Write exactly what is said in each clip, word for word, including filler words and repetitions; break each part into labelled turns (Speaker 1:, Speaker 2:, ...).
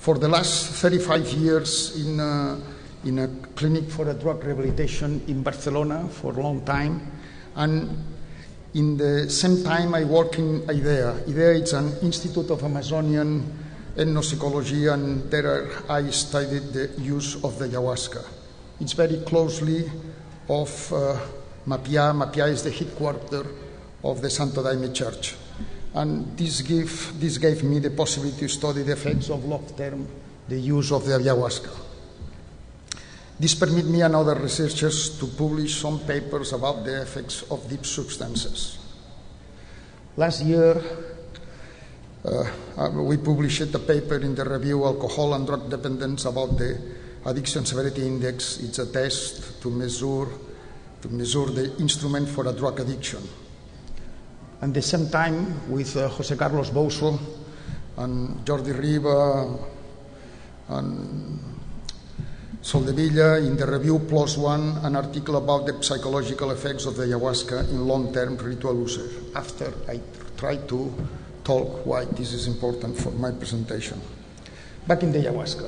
Speaker 1: For the last thirty-five years in a, in a clinic for a drug rehabilitation in Barcelona for a long time, and in the same time I work in IDEA. IDEA is an Institute of Amazonian Ethnopsychology, and there I studied the use of the ayahuasca. It's very closely of uh, Mapiá. Mapiá is the headquarters of the Santo Daime Church. And this gave, this gave me the possibility to study the effects of long-term, the use of the ayahuasca. This permit me and other researchers to publish some papers about the effects of deep substances. Last year, uh, we published a paper in the review Alcohol and Drug Dependence about the Addiction Severity Index. It's a test to measure, to measure the instrument for a drug addiction. At the same time, with uh, José Carlos Bouso and Jordi Riba and Soldevilla, in the review Plus One, an article about the psychological effects of the ayahuasca in long-term ritual users. After I try to talk why this is important for my presentation. Back in the ayahuasca.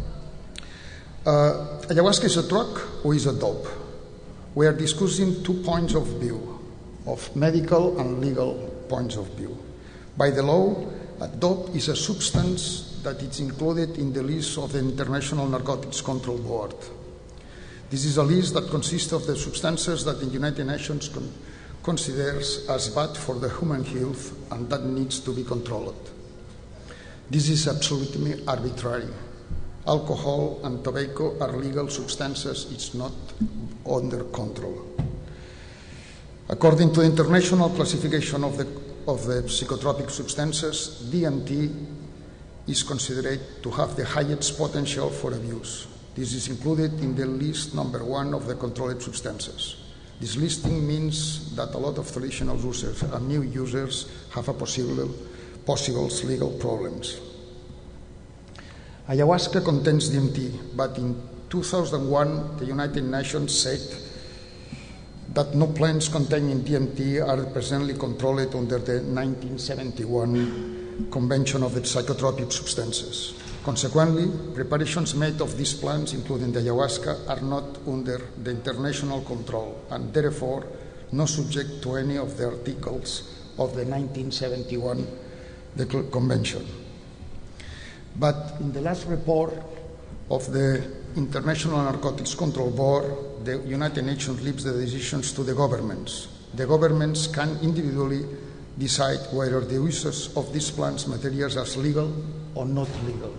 Speaker 1: Uh, ayahuasca is a drug or is a dope? We are discussing two points of view, of medical and legal points of view. By the law, a dope is a substance that is included in the list of the International Narcotics Control Board. This is a list that consists of the substances that the United Nations con considers as bad for the human health and that needs to be controlled. This is absolutely arbitrary. Alcohol and tobacco are legal substances. It's not under control. According to the International Classification of the, of the Psychotropic Substances, D M T is considered to have the highest potential for abuse. This is included in the list number one of the controlled substances. This listing means that a lot of traditional users and new users have a possible, possible legal problems. Ayahuasca contains D M T, but in two thousand one, the United Nations said that no plants containing D M T are presently controlled under the nineteen seventy-one Convention of the Psychotropic Substances. Consequently, preparations made of these plants, including the ayahuasca, are not under the international control and therefore not subject to any of the articles of the nineteen seventy-one Convention. But in the last report of the International Narcotics Control Board, the United Nations leaves the decisions to the governments. The governments can individually decide whether the uses of these plants materials are legal or not legal.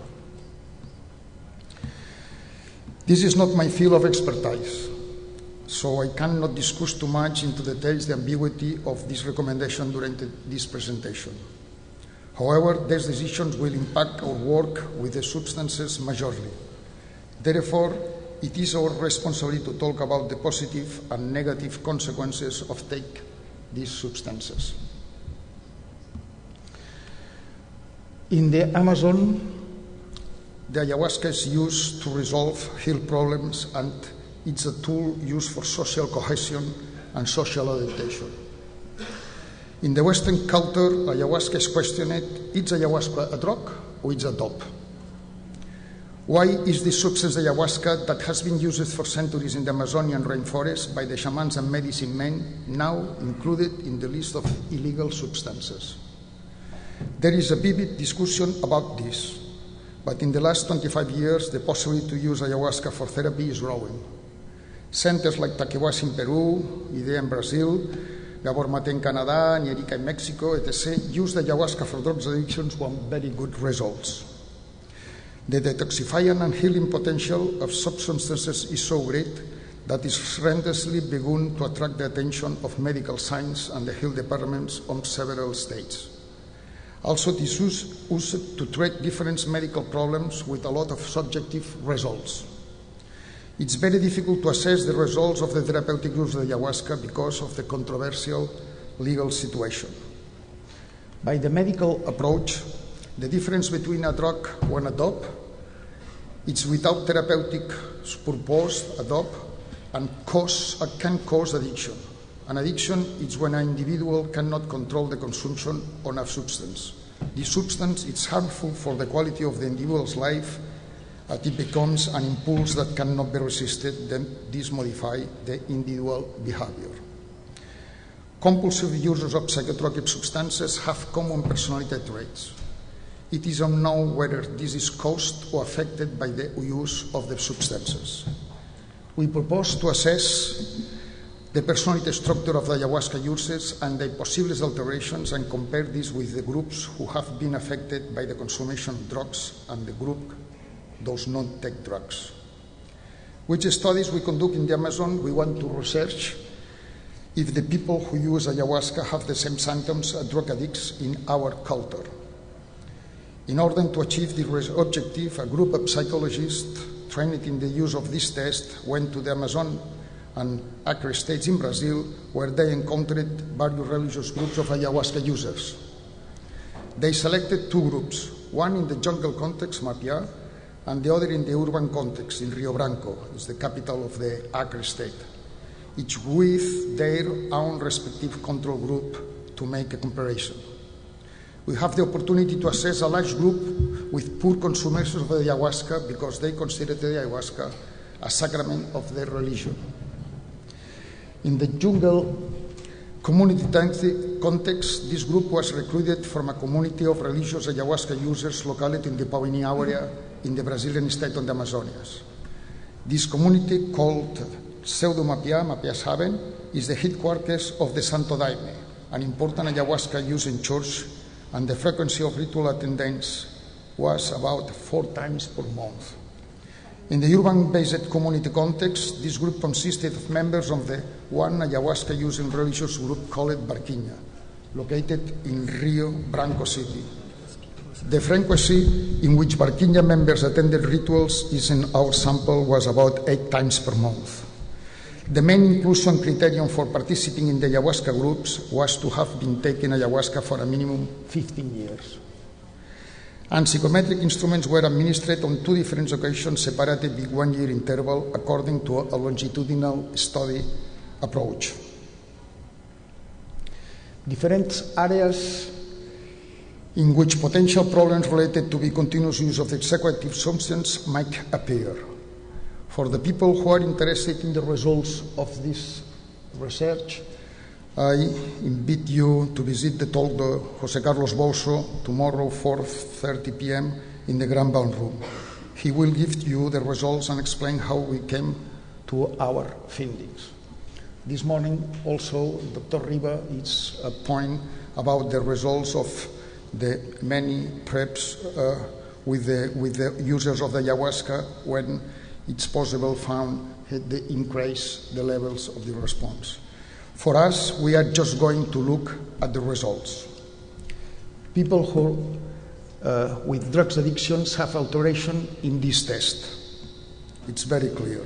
Speaker 1: This is not my field of expertise, so I cannot discuss too much into details the ambiguity of this recommendation during the, this presentation. However, these decisions will impact our work with the substances majorly. Therefore, it is our responsibility to talk about the positive and negative consequences of taking these substances. In the Amazon, the ayahuasca is used to resolve health problems, and it's a tool used for social cohesion and social adaptation. In the Western culture, ayahuasca is questioned: is ayahuasca a drug or is it a dope? Why is this substance ayahuasca that has been used for centuries in the Amazonian rainforest by the shamans and medicine men now included in the list of illegal substances? There is a vivid discussion about this, but in the last twenty-five years, the possibility to use ayahuasca for therapy is growing. Centers like Taquehuas in Peru, IDEA in Brazil, Gabor Mate in Canada, Nierica in Mexico, et cetera, use the ayahuasca for drugs addictions with very good results. The detoxifying and healing potential of substances is so great that it's relentlessly begun to attract the attention of medical science and the health departments of several states. Also, this is used to treat different medical problems with a lot of subjective results. It's very difficult to assess the results of the therapeutic use of the ayahuasca because of the controversial legal situation. By the medical approach, the difference between a drug and a dope, it's without therapeutic purpose, a dope, and cause, uh, can cause addiction. An addiction is when an individual cannot control the consumption of a substance. This substance is harmful for the quality of the individual's life, as it becomes an impulse that cannot be resisted, then this modifies the individual behavior. Compulsive users of psychotropic substances have common personality traits. It is unknown whether this is caused or affected by the use of the substances. We propose to assess the personality structure of the ayahuasca users and their possible alterations and compare this with the groups who have been affected by the consumption of drugs and the group those not take drugs. Which studies we conduct in the Amazon, we want to research if the people who use ayahuasca have the same symptoms as drug addicts in our culture. In order to achieve this objective, a group of psychologists trained in the use of this test went to the Amazon and Acre states in Brazil, where they encountered various religious groups of ayahuasca users. They selected two groups, one in the jungle context, Mapia, and the other in the urban context, in Rio Branco, it's the capital of the Acre state, each with their own respective control group to make a comparison. We have the opportunity to assess a large group with poor consumers of the ayahuasca because they considered the ayahuasca a sacrament of their religion. In the jungle community context, this group was recruited from a community of religious ayahuasca users located in the Pauini area in the Brazilian state of the Amazonias. This community, called Pseudo Mapia, Mapia's Haven, is the headquarters of the Santo Daime, an important ayahuasca use in church, and the frequency of ritual attendance was about four times per month. In the urban-based community context, this group consisted of members of the one ayahuasca-using religious group called Barquinha, located in Rio Branco City. The frequency in which Barquinha members attended rituals is in our sample was about eight times per month. The main inclusion criterion for participating in the ayahuasca groups was to have been taking ayahuasca for a minimum fifteen years. And psychometric instruments were administered on two different occasions separated with one year interval according to a longitudinal study approach. Different areas in which potential problems related to the continuous use of the psychoactive substance might appear. For the people who are interested in the results of this research, I invite you to visit the talk of José Carlos Bolso tomorrow, four thirty p m in the Grand Ballroom. He will give you the results and explain how we came to our findings. This morning also, Doctor Riva is a point about the results of the many preps uh, with, the, with the users of the ayahuasca when it's possible found the increase the levels of the response. For us, we are just going to look at the results. People who uh, with drugs addictions have alteration in this test. It's very clear.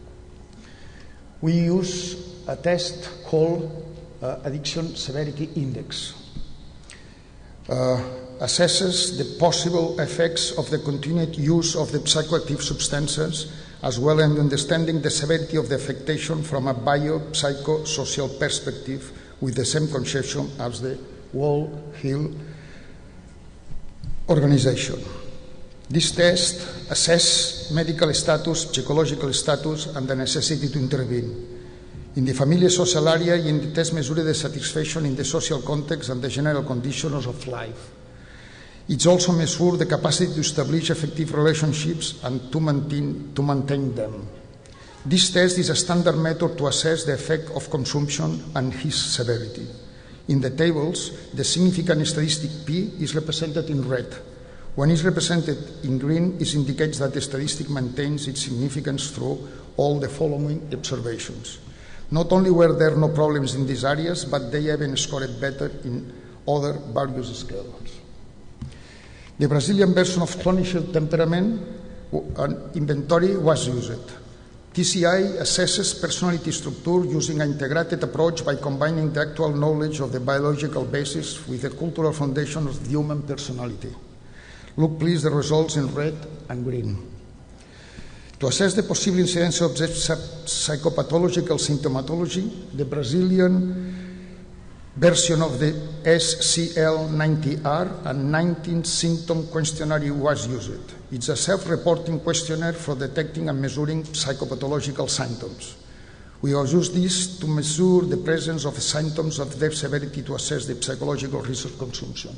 Speaker 1: We use a test called uh, Addiction Severity Index. Uh, assesses the possible effects of the continued use of the psychoactive substances, as well as understanding the severity of the affectation from a bio-psychosocial perspective with the same conception as the World Health Organization. This test assesses medical status, psychological status, and the necessity to intervene. In the family social area, in the test measures the satisfaction in the social context and the general conditions of life. It also measures the capacity to establish effective relationships and to maintain, to maintain them. This test is a standard method to assess the effect of consumption and its severity. In the tables, the significant statistic P is represented in red. When it's represented in green, it indicates that the statistic maintains its significance through all the following observations. Not only were there no problems in these areas, but they even scored better in other various scales. The Brazilian version of clinician temperament an inventory was used. T C I assesses personality structure using an integrated approach by combining the actual knowledge of the biological basis with the cultural foundation of the human personality. Look please the results in red and green. To assess the possible incidence of psychopathological symptomatology, the Brazilian version of the S C L ninety R, a nineteen symptom questionnaire was used. It's a self-reporting questionnaire for detecting and measuring psychopathological symptoms. We have used this to measure the presence of symptoms of their severity to assess the psychological risk of consumption.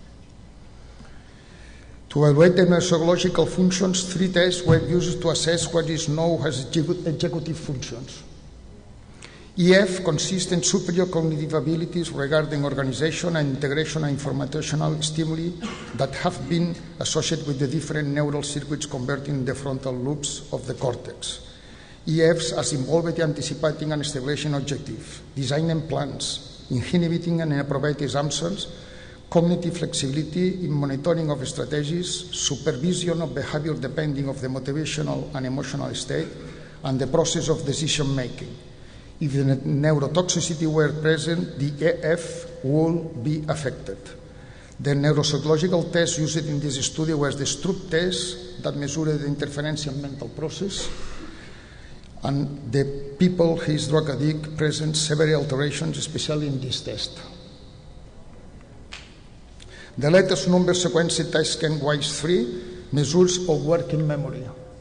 Speaker 1: To evaluate the psychological functions, three tests were used to assess what is known as executive functions. E F consists in superior cognitive abilities regarding organization and integration and informational stimuli that have been associated with the different neural circuits converting the frontal lobes of the cortex. E Fs are involved in anticipating and establishing objectives, designing plans, inhibiting and inappropriate assumptions, cognitive flexibility in monitoring of strategies, supervision of behavior depending on the motivational and emotional state, and the process of decision making. If the neurotoxicity were present, the E F would be affected. The neuropsychological test used in this study was the Stroop test that measured the interference in mental process, and the people who is drug addict present several alterations, especially in this test. The latest number sequence test, CanWise three, measures of working memory.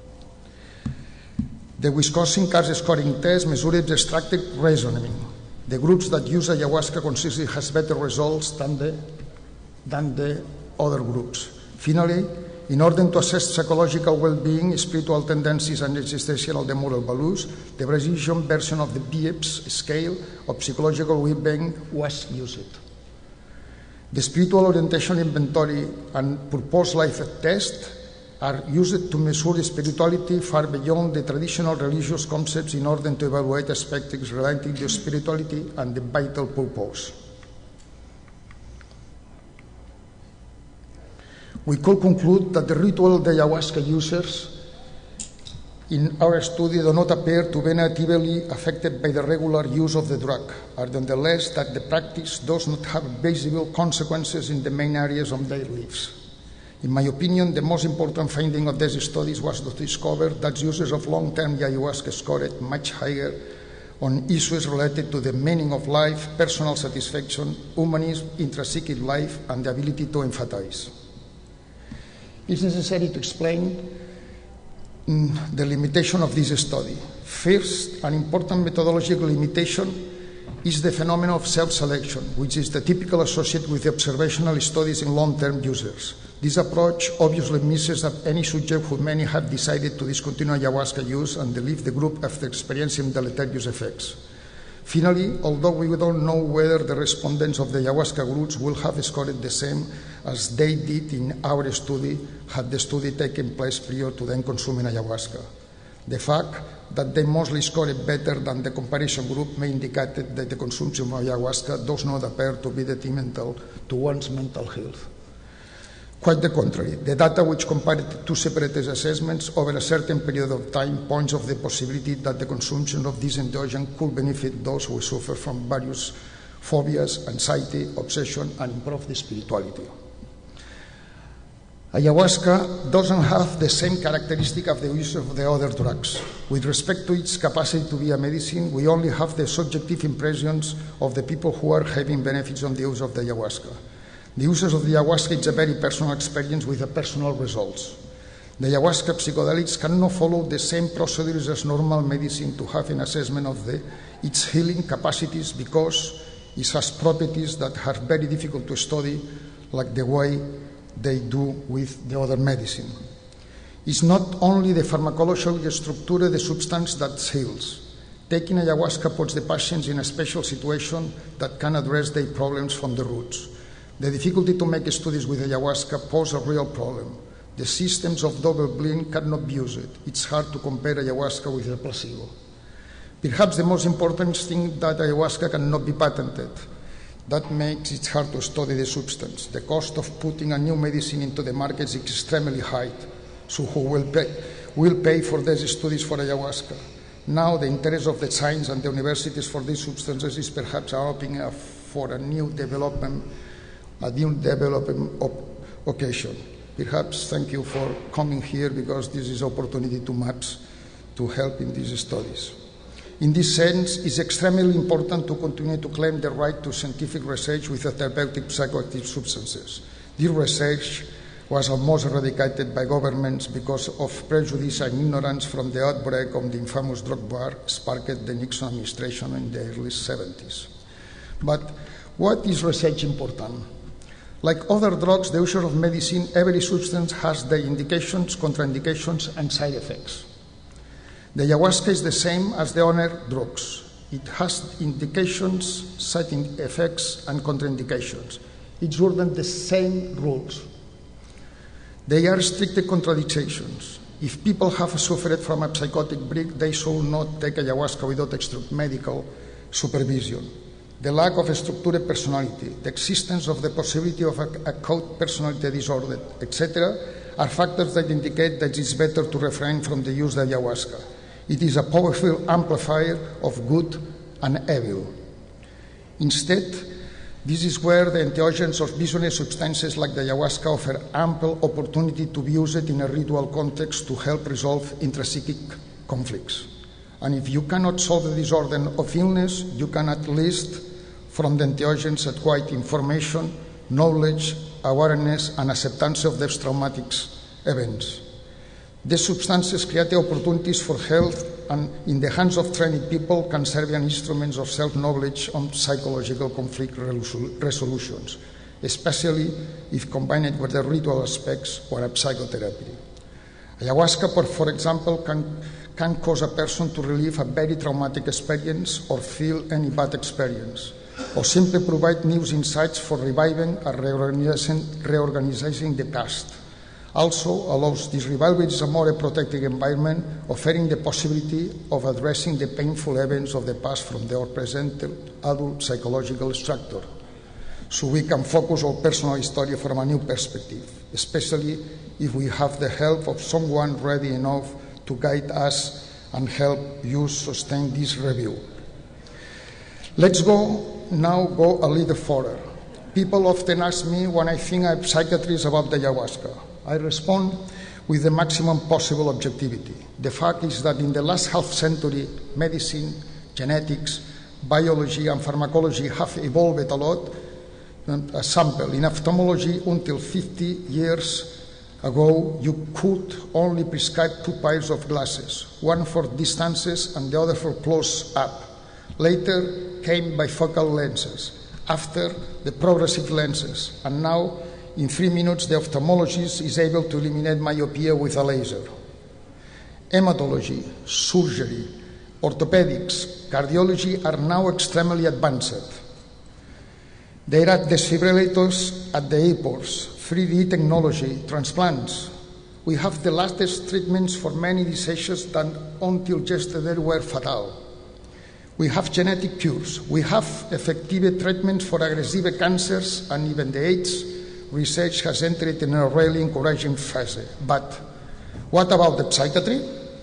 Speaker 1: The Wisconsin Cars scoring test measured extracted reasoning. The groups that use ayahuasca consistently has better results than the, than the other groups. Finally, in order to assess psychological well-being, spiritual tendencies, and existential and moral values, the Brazilian version of the B I E P S scale of psychological well-being was used. The spiritual orientation inventory and purpose life test are used to measure spirituality far beyond the traditional religious concepts in order to evaluate aspects relating to spirituality and the vital purpose. We could conclude that the ritual of the ayahuasca users in our study do not appear to be negatively affected by the regular use of the drug, or nonetheless that the practice does not have visible consequences in the main areas of their lives. In my opinion, the most important finding of these studies was to discover that users of long-term ayahuasca scored much higher on issues related to the meaning of life, personal satisfaction, humanism, intrapsychic life, and the ability to emphasize. It's necessary to explain mm, the limitation of this study. First, an important methodological limitation is the phenomenon of self-selection, which is the typical associated with the observational studies in long-term users. This approach obviously misses that any subject who many have decided to discontinue ayahuasca use and leave the group after experiencing deleterious effects. Finally, although we don't know whether the respondents of the ayahuasca groups will have scored the same as they did in our study had the study taken place prior to them consuming ayahuasca. The fact that they mostly scored better than the comparison group may indicate that the consumption of ayahuasca does not appear to be detrimental to one's mental health. Quite the contrary, the data which compared two separate assessments over a certain period of time points of the possibility that the consumption of this entheogen could benefit those who suffer from various phobias, anxiety, obsession, and improve the spirituality. Ayahuasca doesn't have the same characteristic of the use of the other drugs. With respect to its capacity to be a medicine, we only have the subjective impressions of the people who are having benefits from the use of the ayahuasca. The users of the ayahuasca is a very personal experience with a personal results. The ayahuasca psychedelics cannot follow the same procedures as normal medicine to have an assessment of the, its healing capacities because it has properties that are very difficult to study, like the way they do with the other medicine. It's not only the pharmacological structure of the substance that heals. Taking ayahuasca puts the patients in a special situation that can address their problems from the roots. The difficulty to make studies with ayahuasca poses a real problem. The systems of double blind cannot be used. It's hard to compare ayahuasca with a placebo. Perhaps the most important thing that ayahuasca cannot be patented. That makes it hard to study the substance. The cost of putting a new medicine into the market is extremely high. So who will pay, will pay for these studies for ayahuasca? Now the interest of the science and the universities for these substances is perhaps opening up for a new development, a new development occasion. Perhaps thank you for coming here because this is opportunity to maps to help in these studies. In this sense, it is extremely important to continue to claim the right to scientific research with therapeutic psychoactive substances. This research was almost eradicated by governments because of prejudice and ignorance from the outbreak of the infamous drug war sparked the Nixon administration in the early seventies. But what is research important? Like other drugs, the use of medicine, every substance has the indications, contraindications, and side effects. The ayahuasca is the same as the other drugs. It has indications, side effects, and contraindications. It's written the same rules. They are strict contradictions. If people have suffered from a psychotic break, they should not take ayahuasca without extra medical supervision. The lack of a structured personality, the existence of the possibility of a, a code personality disorder, et cetera, are factors that indicate that it's better to refrain from the use of ayahuasca. It is a powerful amplifier of good and evil. Instead, this is where the entheogens of visionary substances like the ayahuasca offer ample opportunity to be used in a ritual context to help resolve intrapsychic conflicts. And if you cannot solve the disorder of illness, you can at least, from the entheogens, acquire information, knowledge, awareness, and acceptance of these traumatic events. These substances create opportunities for health, and in the hands of trained people can serve as instruments of self-knowledge on psychological conflict resolutions, especially if combined with the ritual aspects or a psychotherapy. Ayahuasca, for example, can, can cause a person to relive a very traumatic experience or feel any bad experience, or simply provide new insights for reviving or reorganizing, reorganizing the past. Also allows this revival is a more protected environment, offering the possibility of addressing the painful events of the past from their present adult psychological structure. So we can focus our personal story from a new perspective, especially if we have the help of someone ready enough to guide us and help you sustain this review. Let's go now go a little further. People often ask me when I think I'm psychiatrist about the ayahuasca. I respond with the maximum possible objectivity. The fact is that in the last half century, medicine, genetics, biology, and pharmacology have evolved a lot. A sample, in ophthalmology, until fifty years ago, you could only prescribe two pairs of glasses, one for distances and the other for close-up. Later came bifocal lenses, after the progressive lenses, and now in three minutes, the ophthalmologist is able to eliminate myopia with a laser. Hematology, surgery, orthopedics, cardiology are now extremely advanced. There are defibrillators at the airports, three D technology, transplants. We have the latest treatments for many diseases that until yesterday were fatal. We have genetic cures. We have effective treatments for aggressive cancers, and even the AIDS research has entered in a really encouraging phase. But what about the psychiatry?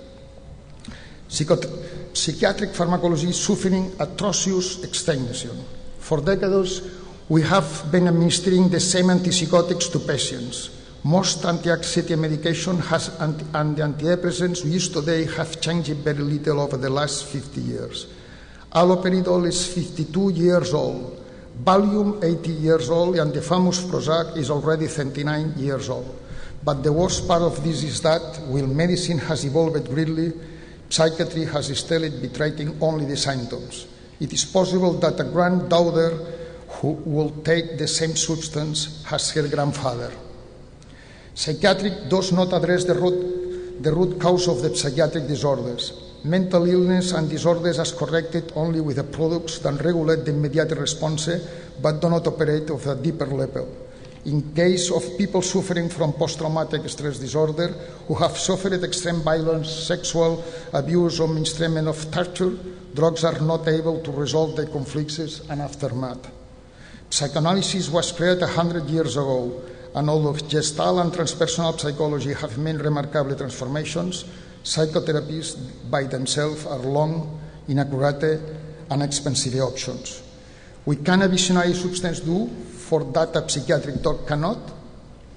Speaker 1: Psychot- psychiatric pharmacology is suffering atrocious stagnation. For decades, we have been administering the same antipsychotics to patients. Most anti-anxiety medication has anti- and the antidepressants we use today have changed very little over the last fifty years. Haloperidol is fifty-two years old. Valium, eighty years old, and the famous Prozac is already thirty-nine years old. But the worst part of this is that, while medicine has evolved greatly, psychiatry has still been treating only the symptoms. It is possible that a granddaughter who will take the same substance as her grandfather. Psychiatry does not address the root, the root cause of the psychiatric disorders. Mental illness and disorders are corrected only with the products that regulate the immediate response but do not operate at a deeper level. In case of people suffering from post-traumatic stress disorder who have suffered extreme violence, sexual abuse, or instrument of torture, drugs are not able to resolve the conflicts and aftermath. Psychoanalysis was created one hundred years ago, and although Gestalt and transpersonal psychology have made remarkable transformations, psychotherapies by themselves are long, inaccurate, and expensive options. What can a visionary substance do for that a psychiatric drug cannot?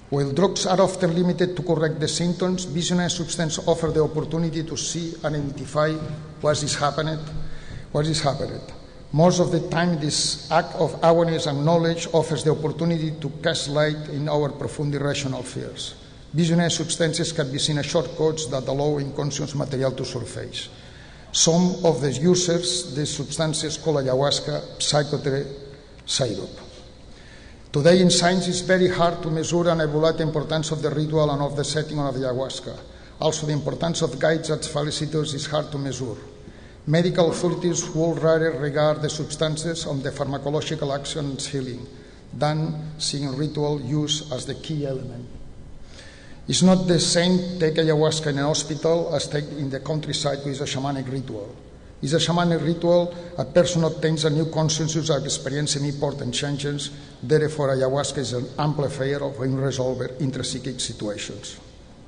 Speaker 1: While drugs are often limited to correct the symptoms, visionary substances offer the opportunity to see and identify what is happening. What is happening. Most of the time, this act of awareness and knowledge offers the opportunity to cast light in our profound irrational fears. Visionary substances can be seen as shortcuts that allow unconscious material to surface. Some of the users, these substances called ayahuasca, psychedelic syrup. Today in science, it's very hard to measure and evaluate the importance of the ritual and of the setting of ayahuasca. Also, the importance of guides and facilitators is hard to measure. Medical authorities would rather regard the substances on the pharmacological action and healing than seeing ritual use as the key element. It's not the same to take ayahuasca in a hospital as take in the countryside with a shamanic ritual. It's a shamanic ritual, a person obtains a new consciousness of experiencing important changes. Therefore, ayahuasca is an amplifier of unresolved intrapsychic situations.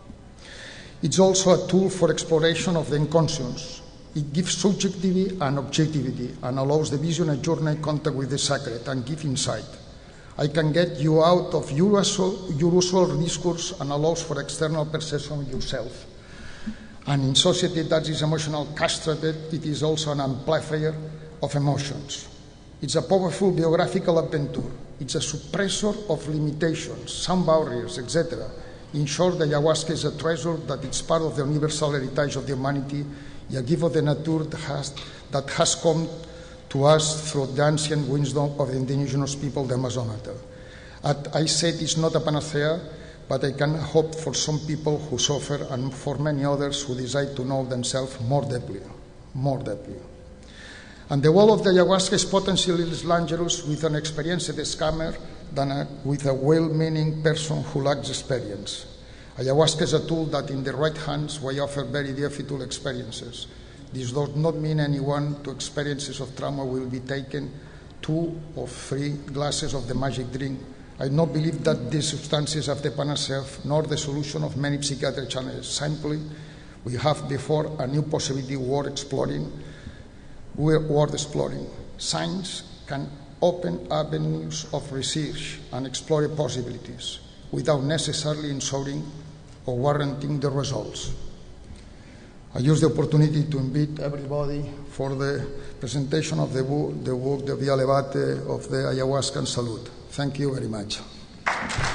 Speaker 1: It's also a tool for exploration of the unconscious. It gives subjectivity and objectivity and allows the vision and journey contact with the sacred and give insight. I can get you out of your usual discourse and allows for external perception of yourself. And in society that is emotional castrated, it is also an amplifier of emotions. It's a powerful biographical adventure. It's a suppressor of limitations, some barriers, et cetera. In short, the ayahuasca is a treasure that is part of the universal heritage of the humanity, a gift of the nature that has, that has come to us through the ancient wisdom of the indigenous people, the Amazonata. As I said, it's not a panacea, but I can hope for some people who suffer and for many others who desire to know themselves more deeply, more deeply. And the wall of the ayahuasca is potentially less dangerous with an experienced scammer than a, with a well-meaning person who lacks experience. Ayahuasca is a tool that in the right hands will offer very difficult experiences. This does not mean anyone to experiences of trauma will be taken two or three glasses of the magic drink. I do not believe that these substances have the panacea nor the solution of many psychiatric challenges. Simply, we have before a new possibility worth exploring. Worth exploring. Science can open avenues of research and explore possibilities without necessarily ensuring or warranting the results. I use the opportunity to invite everybody for the presentation of the book, the book, the Via Levate of the Ayahuasca and Salud. Thank you very much.